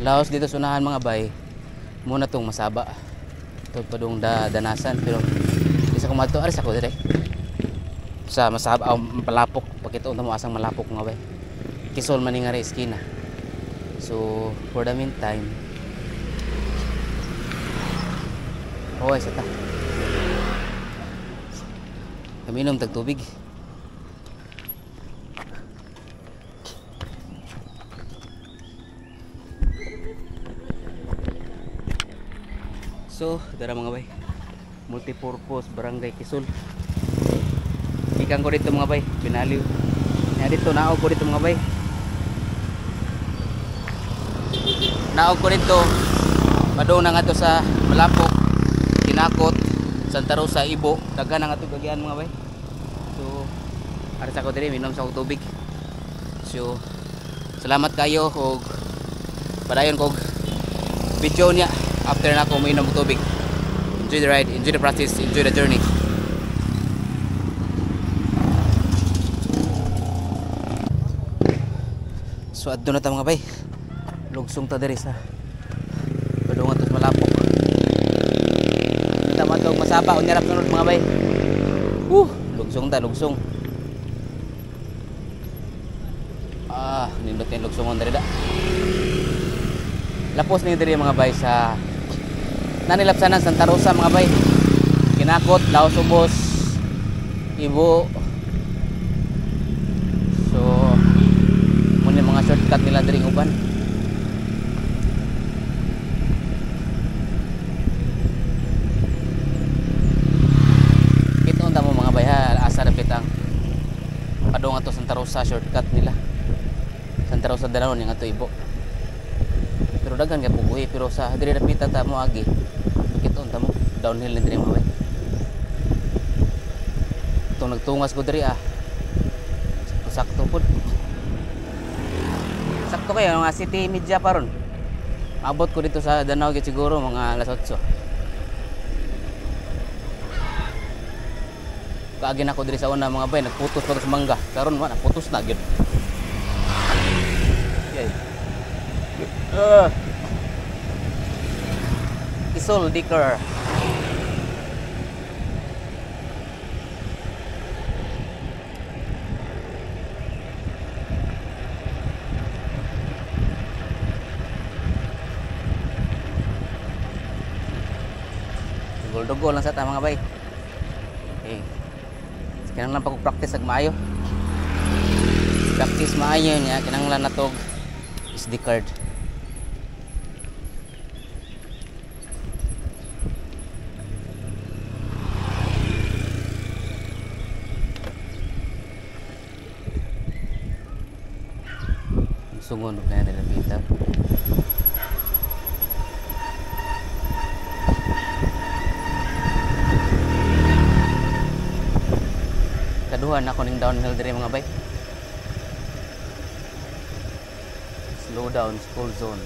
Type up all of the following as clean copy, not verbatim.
Laos dito sa unahan mga bay. Muna tong masaba. Ito pa dong danasan pero isa ko madto aris ako dire. Sa masaba malapok pakita unta mo asang malapok mga bay. Kisol man nga eskina. So for the meantime sa ta. Kaminom tag tubig. So, dara mga bay. Multipurpose Barangay Quezon. Ikan ko dito mga bay, pinaliw. Nya dito naog ko dito mga bay. Naog ko dito. Padung na nga to sa Malapok, Kinakot, Santa Rosa, Ibo. Daghan na nga to gagihan mga bay. So, aras ako diri minom sa tubig. So, salamat kayo og padayon kog video niya. After na ako uminom ng tubig. Enjoy the ride, enjoy the practice, enjoy the journey. So adto na ta mga bay. Lugsong ta diri sa padungan tos Malapok. Kita man tong masaba unyarap sunod mga bay. Lugsong ta, lugsong. Nindot yung lugsongon diri da. Lapos ni diri mga bay sa nanilapsanan Santa Rosa mga bay. Kinakot, Laos Ubos, Ibo. So muna mga shortcut nila diri uban. Kito unta mo mga bay ha, asa dapit ang padung ato Santa Rosa shortcut nila. Santa Rosa daron yang ato Ibo. Pero daghan kay puguhi pero sa diri dapitan ta mo agi. Kiton ta mo downhill ni diri mga bay. Itong nagtungas ko diri sakto pud. Sakto kayo nga city media paron. Abot ko dito sa Danau gid siguro mga alas 8. Kaagi na ko diri sa una mga bay nagputos mangga. Karon wa naputos na gyud. Isol Dicker. Dugol-dugol lang sa ta mga bay. Okay. Kinahanglan pa ko practice ag maayo. Practice maayo niya kinahanglan natog SD card. Sungon na nila kita. Kaduhan ako ning downhill diri mga bay. Slow down, school zone.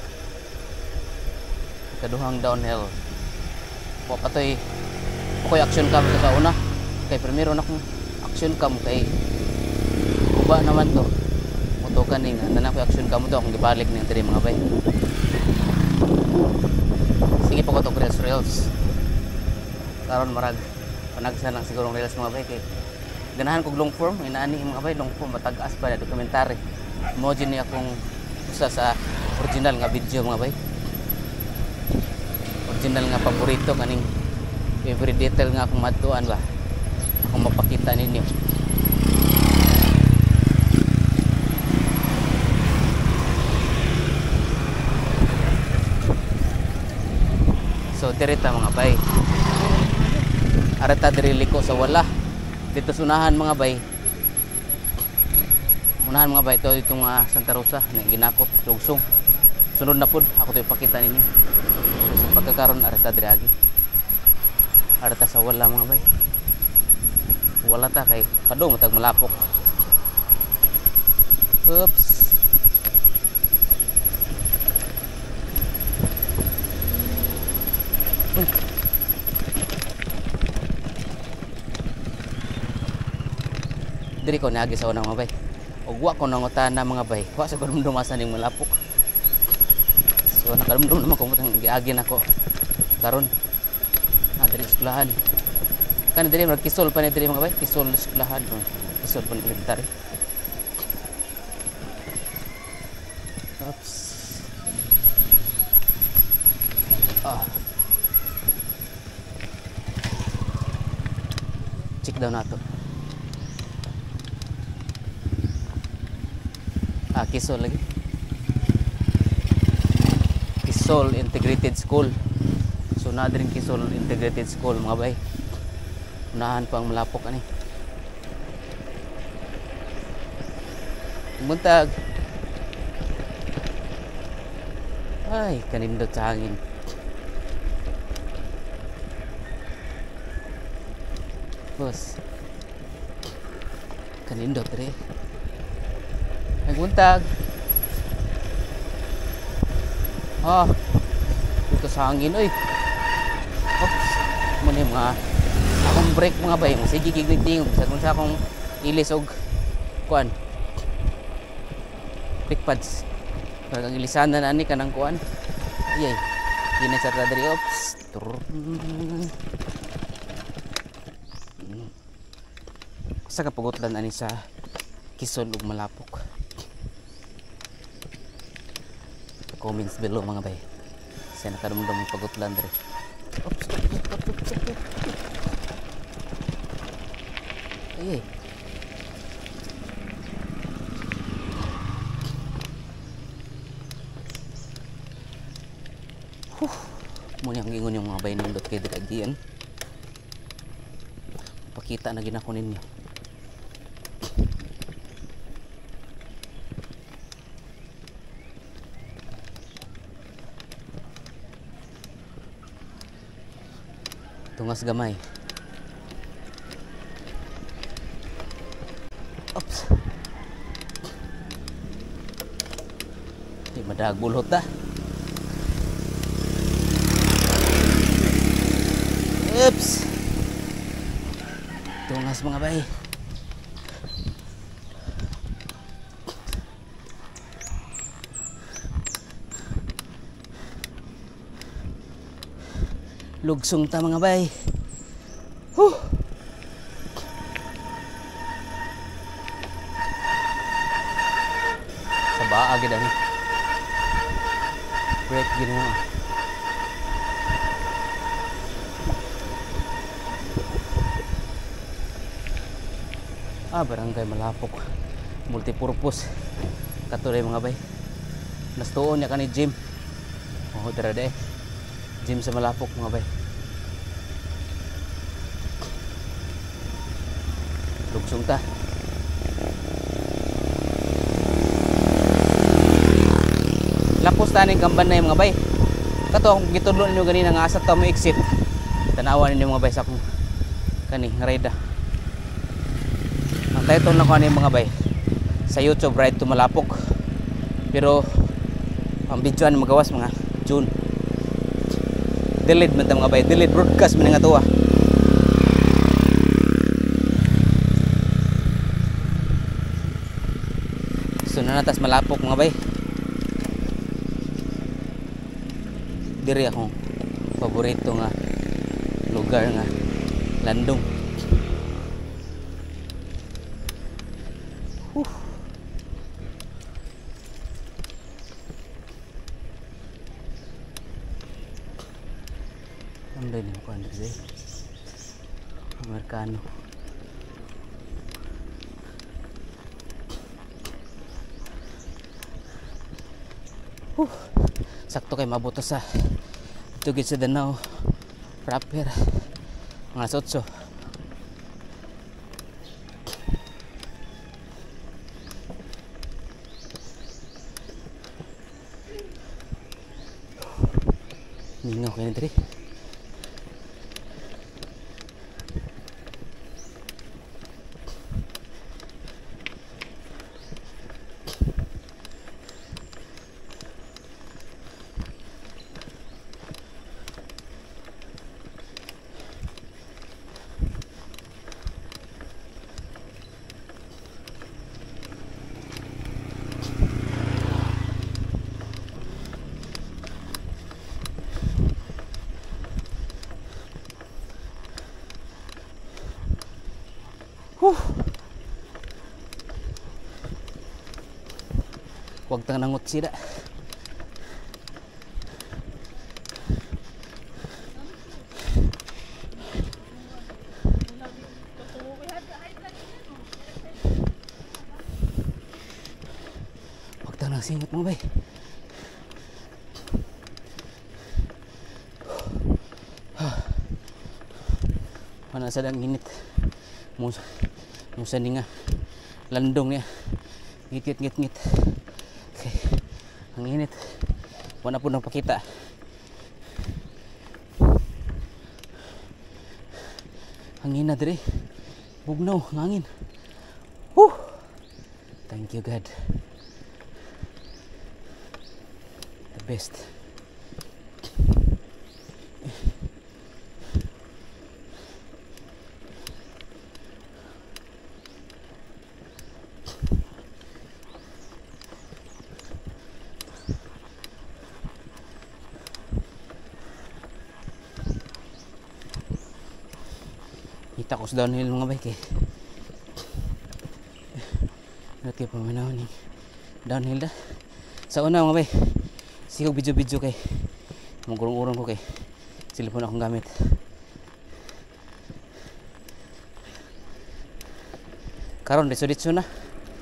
Kaduhang downhill. Wa patoy action cam sa una. Kay primero na kong action cam kay uba naman to. Motokan ning nanan ko action cam to akong gibalik ning diri mga bay. Sige pa ko to reels. Karon marag panagsan lang siguro reels mga bay kay ganahan kog long form inaani mga bay long form matag-as pa na dokumentary. Moji ni akong usa sa original nga video mga bay. Original nga paborito kaning every detail nga akong matuan ba. Akong mapakita ninyo. So direta mga bay. Areta diri liko sa wala. Dito sunahan mga bay. Unahan mga bay ito itong Santa Rosa na Ginakot, Lugsong. Sunod na pud ako to ipakita ninyo. Sa pagkakaroon areta diri agi. Areta sa wala mga bay. Wala ta kay padung matag Malapok. Oops. Diri ko naagi sa unang mga bay. Og wa ko nangutan na mga bay. Wa sa gudum dumasan ning Malapok. So nakadumdum naman kung giagin ako karon diri sa eskwelahan. Kan diri mag kisol pa ni diri mga bay, kisol eskwelahan, kisol pa ni elementary. Oops. Check daw nato. Kisol lagi. Kisol Integrated School. So na din Kisol Integrated School mga bay. Unahan pang malapok ani. Muntag. Ay, kanindot sa hangin. Bos. Kanindot rin. Nagbuntag. Dito sa hangin, oy. Oops. Muna yung mga akong break mga bay. Sige gigniting. Kung sa akong ilis og kuan. Brake pads. Para kang ilisanan na ni kanang kuan. Iyay. Hindi na sa tadari. Oops. Sa kapagutlan ani sa Kisol ug malapok. Comments below mga bay. Sa nakadumdum pagutlan diri. Oops. Ay. Muna ang ingon yung mga bay nindot kay diri agian. Pakita na ginako ninyo. Tungas gamay. Oops. Di madag bulhot ta. Oops. Tungas mga bay. Lugsong ta mga bay. Sa baa gid ani. Break gid mo. Barangay Malapok. Multipurpose. Katuloy mga bay. Nastuon niya ka ni gym. Dara de. Gym sa Malapok mga bay. Lugsong ta. Lapos ta ning gamban na mga bay. Kato akong gitudlo ninyo ganina nga asa ta mo exit. Tanawan ninyo mga bay sa akong kani ride. Ang title na ko ano mga bay sa YouTube, Ride to Malapok. Pero ang video ano magawas mga June. Delayed man ta mga bay, delayed broadcast man nga tuwa. So nanatas Malapok mga bay. Diri akong paborito nga lugar nga landong. Ambil ni ko andar deh. Amerikano. Sakto kay mabuto sa tugid sa Danau proper mga sotso. Ningaw kayo diri. Huwag tang nangot sila. Huwag tang nang singot mo bay. Mana sadang init. Musa ni nga landong niya. Ngit. Okay. Ang init. Wala po nang pakita. Hangin na dire. Bugnaw, hangin. Woo! Thank you God. The best. Kita ko sa downhill mga bike eh. Nanti pa manaw ni downhill dah. Sa una mga bike, sigog video kay mugurong-urong ko kay cellphone akong gamit. Karon ditso na.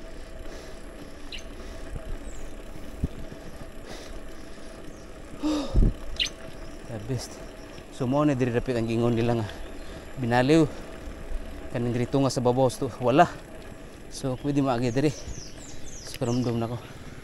The best. Sumo na diri dapit ang gingon nila nga binaliw kaning diri tunga sa babaw to wala, so pwede maagi diri sa karumdum nako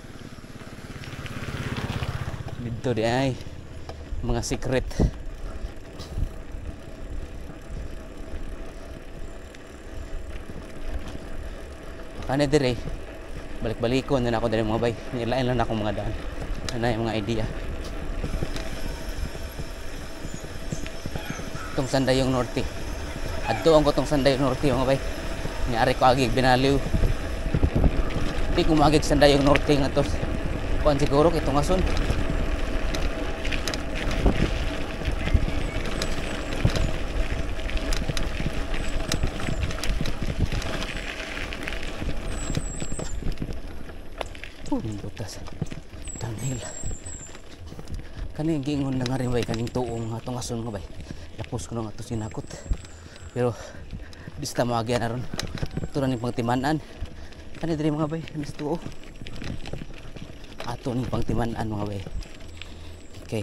dito di ay mga secret. Ano diri balik-balikon na ako diri mga bay, nilain lang ako mga daan ana yung mga idea. Itong Sandayong Norte. Adto ang kotong Sandayong Norte mga bay. Nyari ko agig binaliw. Di ko magig Sandayong Norte nga to. Kuan siguro kay tungason. Butas. Downhill. Kaning gingon na nga rin bay kaning tuong nga tungason nga bay. Tapos ko nga to sinakot. Pero bista maagyan na ron. Ito na ning pangtimanan. Kani diri mga bay, kanis tuo. Ato ning pangtimanan mga bay. Okay.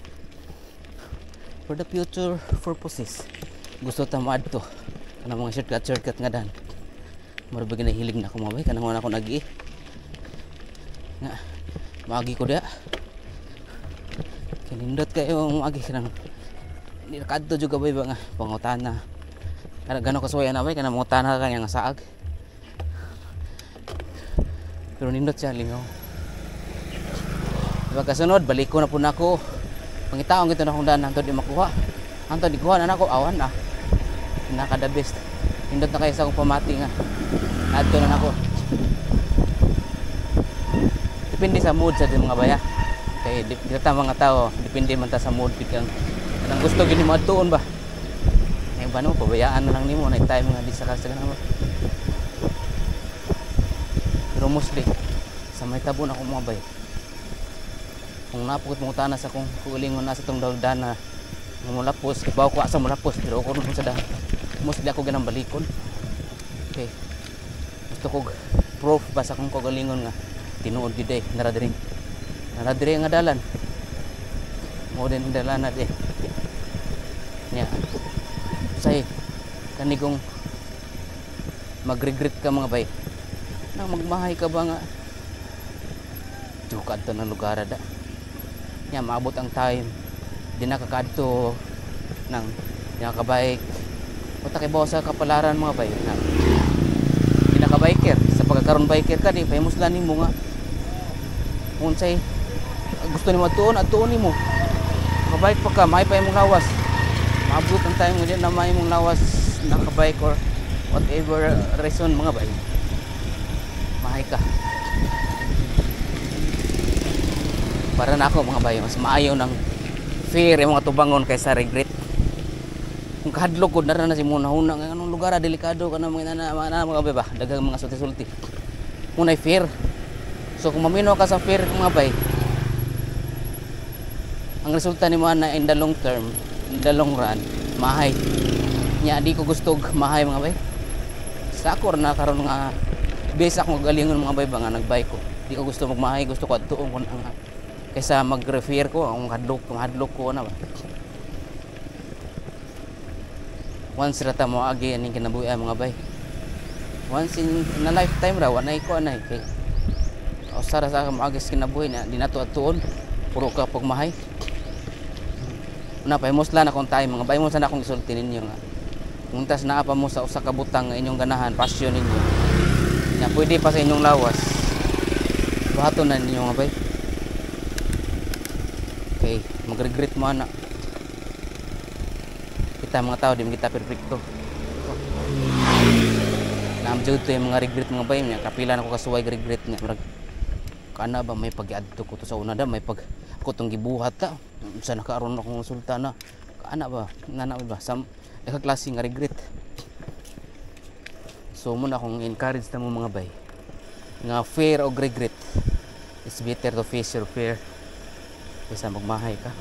For the future purposes, gusto ta maadto kanang mga shortcut nga dan. Murag na hilig na ako mga bay, kanang wala ako nag-i. Nga maagi ko dia. Kinindot kayo maagi kanang di nakadto juga bay ba nga pangutana. Kada gano kasuya na bay kana mangutana ka nga saag. Pero nindot siya lingaw. Diba kasunod balik ko na po nako. Pangitaon gito na akong daan hantod di makuha. Hantod di kuha na nako awan na. Pinaka the best. Nindot na kayo sa akong pamati nga. Adto na nako. Depende sa mood sa mga baya. Kay dito mga tao depende man ta sa mood biglang ang gusto gini mo adtuon ba? Ay bano pabayaan na lang nimo na time nga di sa kasaganan ba. Pero mostly sa may tabon ako mga bay. Kung napukot mo tanas akong kulingon na sa tong dagdan na mulapos, ibaw ko asa mulapos pero ako nun sa daan. Mostly ako ganang balikon. Okay. Gusto ko proof ba sa akong kagalingon nga tinuod gid eh naradiri nga dalan. Mo din dalan na di. Nya say kanigong magregret ka mga bay nang magmahay ka ba nga tukad to ng lugar da nya maabot ang time di nakakadto nang nakabike uta kay bawa sa kapalaran mga bay na di nakabiker sa pagkakaroon biker ka di pahimuslan nimo nga kung say gusto nimo atuon nimo makabike pa ka may pa imong lawas maabot ang time nga na may mong lawas nakabike or whatever reason mga bay mahay ka para na ako mga bay mas maayaw ng fear yung mga tubangon kaysa regret kung kahadlok ko na si muna hunang anong lugar delikado kana mga bay ba, daghang mga sulti-sulti. Unay fear. So kung mamino ka sa fear mga bay, ang resulta nimo na in the long term, in the long run, mahay. Nya di ko gusto mahay mga bay. Sa ako na karon nga base ako galingon mga bay ba nga nagbike ko. Di ko gusto magmahay, gusto ko adtuon kun ang kaysa mag-refer ko ang hadlok ko na ba. Once rata mo agi aning kinabuhi mga bay. Once in a lifetime ra wa na ko anay kay usara sa mo agis kinabuhi na di nato atuon puro ka pagmahay. Una pa musla na kung tayo mga bay mo sana akong isulti ninyo nga. Kung tas naa pa mo sa usa ka butang nga inyong ganahan, passion ninyo. Na pwede pa sa inyong lawas. Buhaton na ninyo mga bay. Okay, mag-regret mo ana. Kita mga tao di kita perfecto. Namjud to yung mga regret mga bay niya. Kapila na ko kasuway regret niya. Kana ba may pag-adto ko to sa una da, may pag ako tong gibuhat ta. Sa nakaaron akong sultana. Kana ba? Nana ba? Sam klase nga regret. So muna akong encourage na mo mga bay. Nga fear o regret. It's better to face your fear kaysa magmahay ka.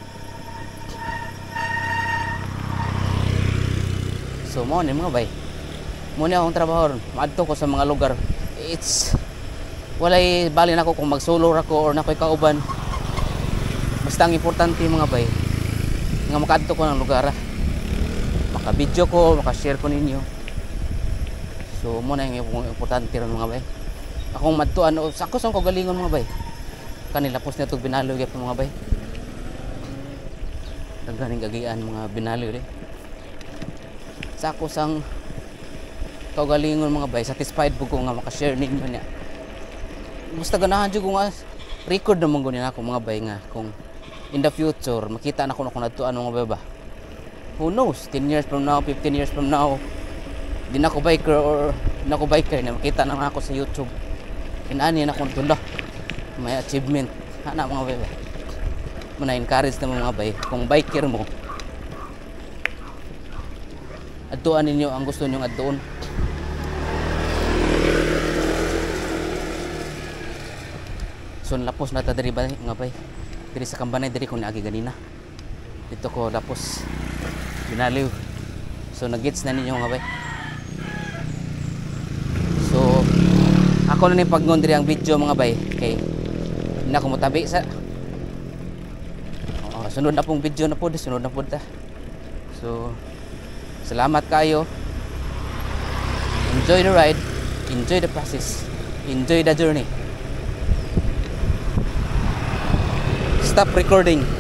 So mo ni mga bay. Muna akong trabaho, maadto ko sa mga lugar. It's walay bali na ako kung mag-solo ako or nakoy kauban. Basta ang importante mga bay nga makaadto ko ng lugar. Maka-video ko, maka-share ko ninyo. So muna yung importante ron mga bay. Akong madtuan ako sang ko galingon mga bay. Kanila post na itong binalo gyud mga bay. Daghaning gagian mga binalo rin. Sa ako sang kaugalingon mga bay, satisfied po ko nga maka-share ninyo niya. Basta ganahan jud ko nga record naman ko nila ako mga bay nga kung in the future makita na ko na kung natuan mga bay ba. Who knows, 10 years from now, 15 years from now, di na ako biker or di na ako biker na makita na ako sa YouTube. Inani na akong tula. May achievement. Hana mga bay ba. Muna encourage na mga bay. Kung biker mo, adtuan ninyo ang gusto nyong adtuon. So lapos na ta diri ba mga bay. Diri sa Kambanay diri ko naagi ganina. Dito ko lapos binaliw. So nag-gets na ninyo mga bay. So ako na ni pag-ngon diri ang video mga bay. Okay. Hindi na ko mutabi sa sunod na pong video na po. Sunod na po ta. So salamat kayo. Enjoy the ride. Enjoy the process. Enjoy the journey. Stop recording.